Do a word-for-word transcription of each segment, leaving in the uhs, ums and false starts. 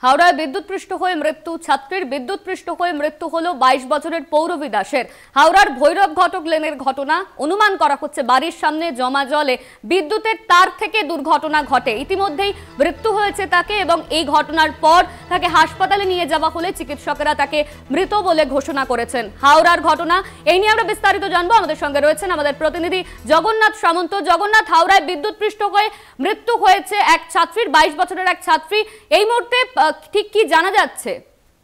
হাওড়ায় বিদ্যুৎপৃষ্ট হয়ে মৃত্যু ছাত্রীর বিদ্যুৎপৃষ্ট হয়ে মৃত্যু হলো বাইশ বছরের পৌরবী দাসের। হাওড়ার ভৈরব ঘটক লেনের ঘটনা। অনুমান করা হচ্ছে বাড়ির সামনে জমা জলে বিদ্যুতের তার থেকে দুর্ঘটনা ঘটে। ইতিমধ্যেই মৃত্যু হয়েছে তাকে এবং এই ঘটনার পর তাকে হাসপাতালে নিয়ে যাওয়া হলে চিকিৎসকেরা তাকে মৃত বলে ঘোষণা করেছেন। হাওড়ার ঘটনা এই নিয়ে আমরা বিস্তারিত জানবো। আমাদের সঙ্গে রয়েছেন আমাদের প্রতিনিধি জগন্নাথ সামন্ত। জগন্নাথ, হাওড়ায় বিদ্যুৎপৃষ্ট হয়ে মৃত্যু হয়েছে এক ছাত্রীর, বাইশ বছরের এক ছাত্রী। এই মুহূর্তে ঠিক কি জানা যাচ্ছে?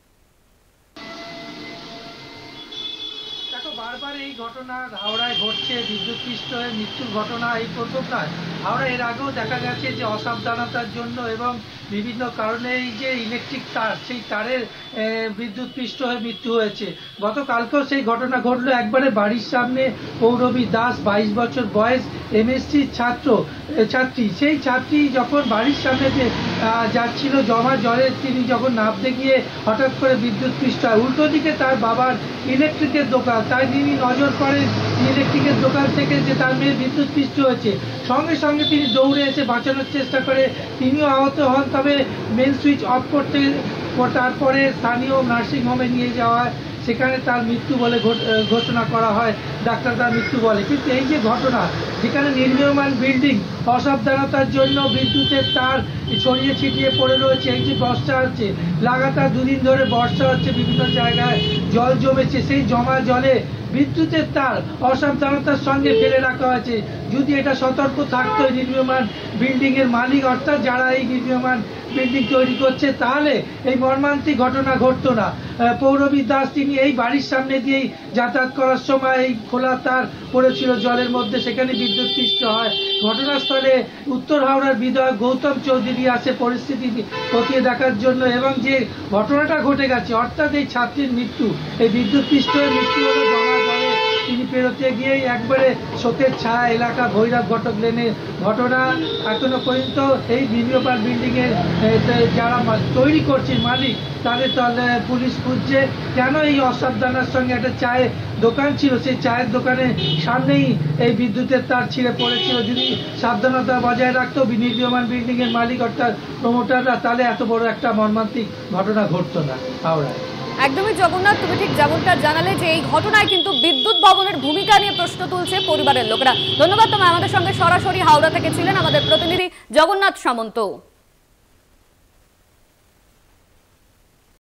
দেখো, বারবার এই ঘটনা হাওড়ায় ঘটছে, বিদ্যুৎপৃষ্ট হয়ে মৃত্যুর ঘটনা এই প্রথম নয়। হাওড়া এর আগেও দেখা গেছে যে অসাবধানতার জন্য এবং বিভিন্ন কারণে এই যে ইলেকট্রিক তার, সেই তারের বিদ্যুৎপৃষ্ট হয়ে মৃত্যু হয়েছে। গতকালকেও সেই ঘটনা ঘটলো একবারে বাড়ির সামনে। পৌরবী দাস, বাইশ বছর বয়স, এমএসসি ছাত্র ছাত্রী সেই ছাত্রী যখন বাড়ির সামনে যে যাচ্ছিল জমা জলে, তিনি যখন নামতে গিয়ে হঠাৎ করে বিদ্যুৎপৃষ্ট হয়। উল্টো দিকে তার বাবার ইলেকট্রিকের দোকান, তাই তিনি নজর করেন ইলেকট্রিকের দোকান থেকে যে তার মেয়ে বিদ্যুৎপৃষ্ট হয়েছে। সঙ্গে সঙ্গে তিনি দৌড়ে এসে বাঁচানোর চেষ্টা করে, তিনিও আহত হন। তবে মেন সুইচ অফ করতে তারপরে স্থানীয় নার্সিংহোমে নিয়ে যাওয়া হয়, সেখানে তার মৃত্যু বলে ঘোষণা করা হয়, ডাক্তার তার মৃত্যু বলে। কিন্তু এই যে ঘটনা, যেখানে নির্মীয়মান বিল্ডিং, অসাবধানতার জন্য বিদ্যুতের তার ছড়িয়ে ছিটিয়ে পড়ে রয়েছে, এই যে বর্ষা হচ্ছে, লাগাতার দুদিন ধরে বর্ষা হচ্ছে, বিভিন্ন জায়গায় জল জমেছে, সেই জমা জলে বিদ্যুতের তার অসাবধানতার সঙ্গে ফেলে রাখা হয়েছে। যদি এটা সতর্ক থাকতো নির্মীয়মান বিল্ডিং এর মালিক, অর্থাৎ যারা এই নির্মীয়মান বিল্ডিং তৈরি করছে, তাহলে এই মর্মান্তিক ঘটনা ঘটতো না। পৌরবী দাস তিনি এই বাড়ির সামনে দিয়েই যাতায়াত করার সময় এই খোলা তার পড়েছিল জলের মধ্যে, সেখানে বিদ্যুৎপৃষ্ট হয়। ঘটনাস্থলে উত্তর হাওড়ার বিধায়ক গৌতম চৌধুরী আসে পরিস্থিতি খতিয়ে দেখার জন্য, এবং যে ঘটনাটা ঘটে গেছে, অর্থাৎ এই ছাত্রীর মৃত্যু, এই বিদ্যুৎপৃষ্ট হয়ে মৃত্যু হলো জমা জলে তিনি পেরোতে গিয়েই একবারে শোকের ছায়া এলাকা ভৈরব ঘটক লেনের ঘটনা। এখনো পর্যন্ত এই নির্মীয়মান বিল্ডিং এর যারা তৈরি করছে মালিক, তাদের পুলিশ খুঁজছে। কেন এই অসাবধানের সঙ্গে একটা চায়ের দোকান ছিল, সেই চায়ের দোকানের সামনেই এই বিদ্যুতের তার ছিঁড়ে পড়েছিল। যদি সাবধানতা বজায় রাখতো নির্মীয়মান বিল্ডিং এর মালিক অর্থাৎ প্রমোটাররা, তাহলে এত বড় একটা মর্মান্তিক ঘটনা ঘটতো না হাওড়ায়। একদমই জগন্নাথ, তুমি ঠিক যেমনটা জানালে যে এই ঘটনায় কিন্তু বিদ্যুৎ ভবনের ভূমিকা নিয়ে প্রশ্ন তুলছে পরিবারের লোকেরা। ধন্যবাদ, তোমায়। আমাদের সঙ্গে সরাসরি হাওড়া থেকে ছিলেন আমাদের প্রতিনিধি জগন্নাথ সামন্ত।